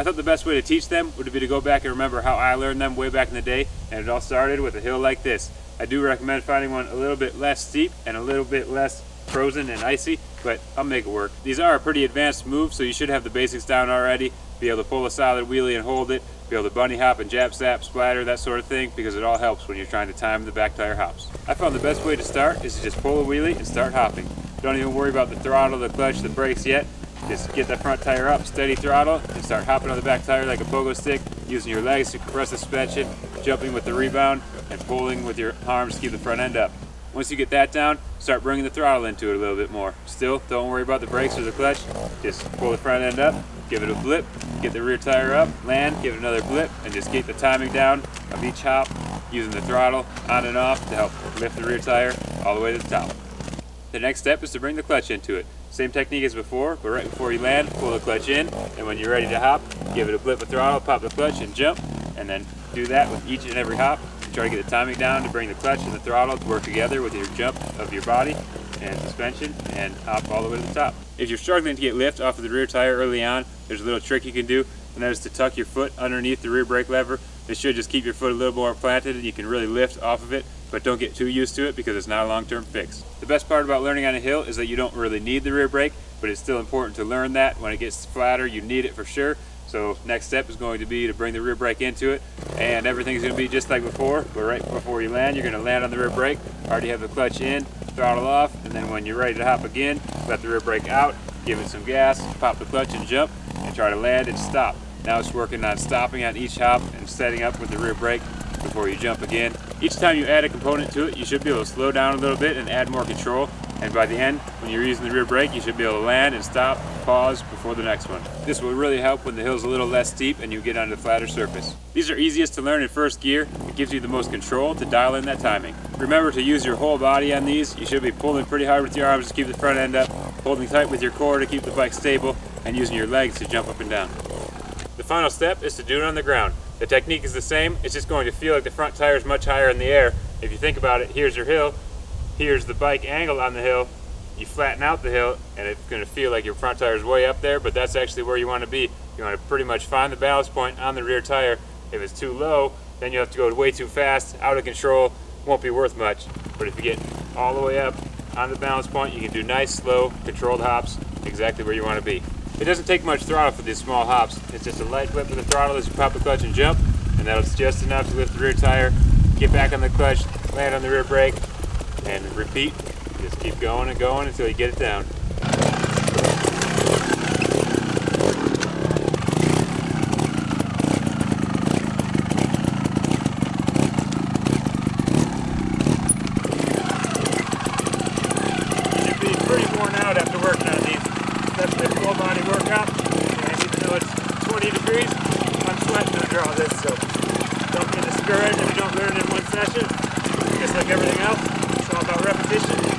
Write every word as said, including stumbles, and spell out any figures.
thought the best way to teach them would be to go back and remember how I learned them way back in the day, and it all started with a hill like this. I do recommend finding one a little bit less steep and a little bit less frozen and icy, but I'll make it work. These are a pretty advanced move, so you should have the basics down already. Be able to pull a solid wheelie and hold it, be able to bunny hop and jab sap, splatter, that sort of thing, because it all helps when you're trying to time the back tire hops. I found the best way to start is to just pull a wheelie and start hopping. Don't even worry about the throttle, the clutch, the brakes yet. Just get that front tire up, steady throttle, and start hopping on the back tire like a pogo stick, using your legs to compress the suspension, jumping with the rebound, and pulling with your arms to keep the front end up. Once you get that down, start bringing the throttle into it a little bit more. Still, don't worry about the brakes or the clutch. Just pull the front end up, give it a blip, get the rear tire up, land, give it another blip, and just get the timing down of each hop, using the throttle on and off to help lift the rear tire all the way to the top. The next step is to bring the clutch into it. Same technique as before, but right before you land, pull the clutch in, and when you're ready to hop, give it a blip of throttle, pop the clutch, and jump, and then do that with each and every hop. Try to get the timing down to bring the clutch and the throttle to work together with your jump of your body and suspension, and hop all the way to the top. If you're struggling to get lift off of the rear tire early on, there's a little trick you can do, and that is to tuck your foot underneath the rear brake lever. This should just keep your foot a little more planted, and you can really lift off of it, but don't get too used to it because it's not a long-term fix. The best part about learning on a hill is that you don't really need the rear brake, but it's still important to learn that. When it gets flatter, you need it for sure. So next step is going to be to bring the rear brake into it, and everything's going to be just like before, but right before you land, you're going to land on the rear brake, already have the clutch in, throttle off, and then when you're ready to hop again, let the rear brake out, give it some gas, pop the clutch and jump, and try to land and stop. Now it's working on stopping on each hop and setting up with the rear brake before you jump again. Each time you add a component to it, you should be able to slow down a little bit and add more control. And by the end, when you're using the rear brake, you should be able to land and stop, pause before the next one. This will really help when the hill's a little less steep and you get onto the flatter surface. These are easiest to learn in first gear. It gives you the most control to dial in that timing. Remember to use your whole body on these. You should be pulling pretty hard with your arms to keep the front end up, holding tight with your core to keep the bike stable, and using your legs to jump up and down. The final step is to do it on the ground. The technique is the same, it's just going to feel like the front tire is much higher in the air. If you think about it, here's your hill, here's the bike angle on the hill, you flatten out the hill and it's going to feel like your front tire is way up there, but that's actually where you want to be. You want to pretty much find the balance point on the rear tire. If it's too low, then you have to go way too fast, out of control, won't be worth much. But if you get all the way up on the balance point, you can do nice, slow, controlled hops exactly where you want to be. It doesn't take much throttle for these small hops. It's just a light whip of the throttle as you pop the clutch and jump, and that's just enough to lift the rear tire, get back on the clutch, land on the rear brake, and repeat. Just keep going and going until you get it down. You should be pretty worn out after working on these. Especially a full body workout, and even though it's twenty degrees, I'm sweating under all this, so don't get discouraged if you don't learn in one session. Just like everything else, it's all about repetition.